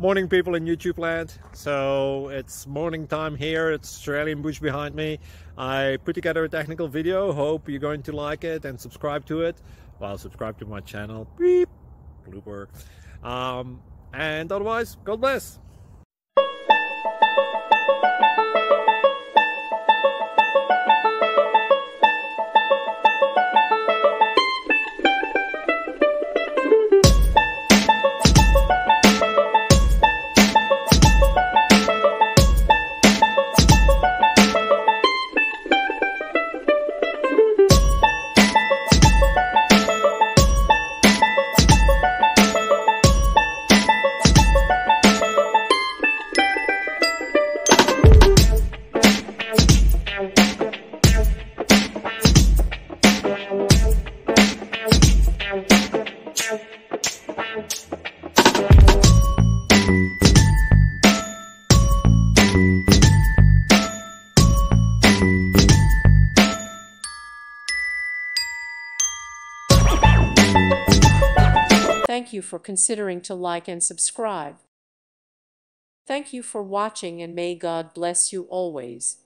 Morning, people in YouTube land. So it's morning time here. It's Australian bush behind me. I put together a technical video. Hope you're going to like it and subscribe to it. Well, subscribe to my channel. Beep. Blooper. And otherwise, God bless. Thank you for considering to like and subscribe. Thank you for watching, and may God bless you always.